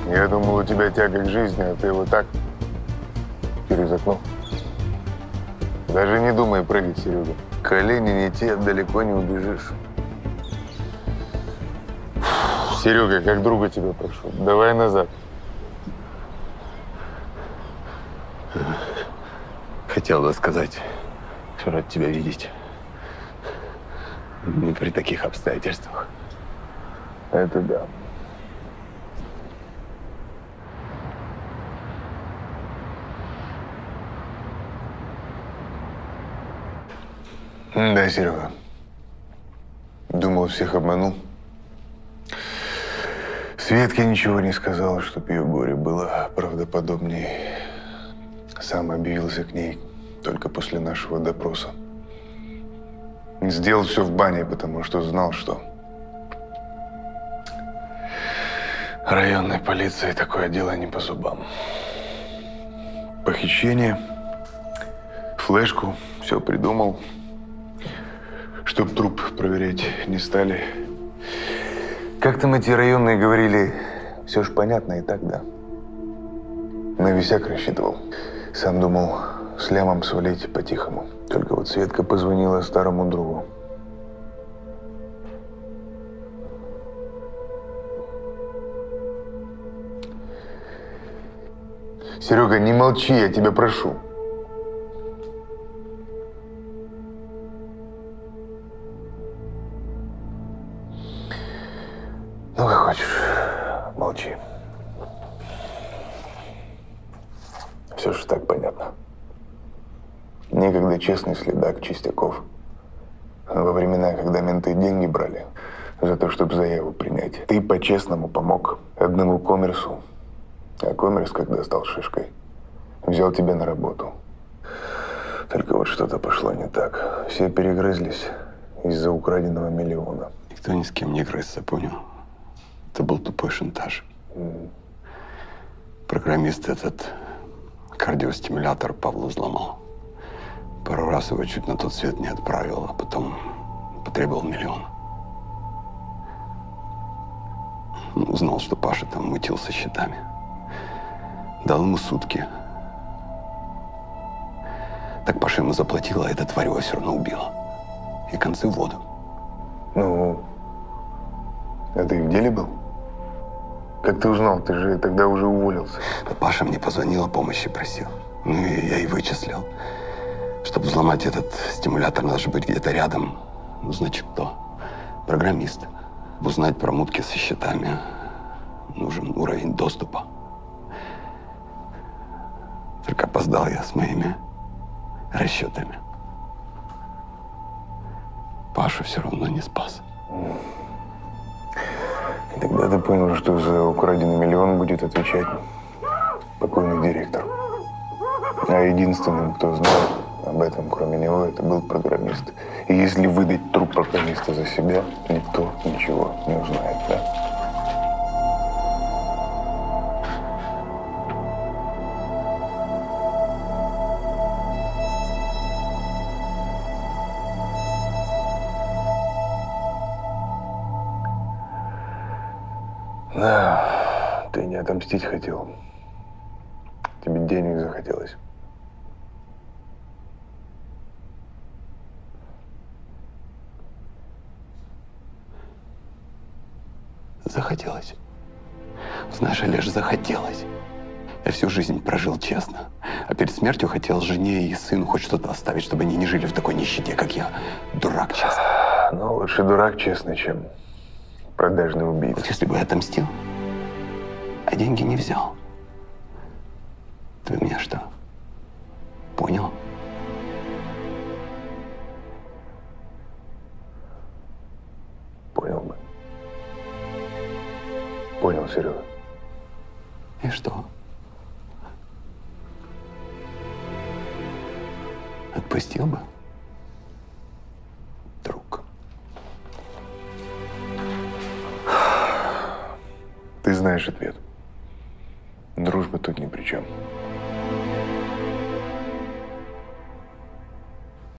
Я думал, у тебя тяга к жизни, а ты вот так через окно. Даже не думай прыгать, Серега. Колени не те, далеко не убежишь. Серега, как друга тебя прошу, давай назад. Хотел бы сказать, что рад тебя видеть. Не при таких обстоятельствах. Это да. Да, Серега. Думал, всех обманул. Светке ничего не сказал, чтоб ее горе было правдоподобнее. Сам объявился к ней только после нашего допроса. Сделал все в бане, потому что знал, что районной полиции такое дело не по зубам. Похищение, флешку, все придумал. Чтоб труп проверять не стали. Как там эти районные говорили, все ж понятно и так, да. На висяк рассчитывал. Сам думал, с лямом свалить по-тихому. Только вот Светка позвонила старому другу. Серега, не молчи, я тебя прошу. Ну, как хочешь, молчи. Все же так понятно. Некогда честный следак Чистяков. Во времена, когда менты деньги брали за то, чтобы заяву принять, ты по-честному помог одному коммерсу. А коммерс, когда стал шишкой, взял тебя на работу. Только вот что-то пошло не так. Все перегрызлись из-за украденного миллиона. Никто ни с кем не грызся, понял? Это был тупой шантаж. Программист этот кардиостимулятор Павлу взломал. Пару раз его чуть на тот свет не отправил, а потом потребовал миллион. Узнал, что Паша там мутил со счетами. Дал ему сутки. Так Паша ему заплатила, а эта тварь его все равно убила. И концы в воду. Ну, а ты в деле был? Как ты узнал? Ты же тогда уже уволился. Паша мне позвонил, о помощи просил. Ну, и я и вычислил. Чтобы взломать этот стимулятор, надо же быть где-то рядом. Ну, значит, кто? Программист. Узнать про мутки со счетами нужен уровень доступа. Только опоздал я с моими расчетами. Пашу все равно не спас. И тогда ты понял, что за украденный миллион будет отвечать покойный директор. А единственным, кто знал об этом, кроме него, это был программист. И если выдать труп программиста за себя, никто ничего не узнает, да? Да, ты не отомстить хотел. Тебе денег захотелось. Захотелось. Знаешь, Олеж, захотелось. Я всю жизнь прожил честно. А перед смертью хотел жене и сыну хоть что-то оставить, чтобы они не жили в такой нищете, как я. Дурак честный. Ну, лучше дурак честный, чем продажный убийца. Вот если бы я отомстил, а деньги не взял, ты меня что, понял? Понял бы. Понял, Серега. И что? Отпустил бы? Друг. Ты знаешь ответ. Дружба тут ни при чем.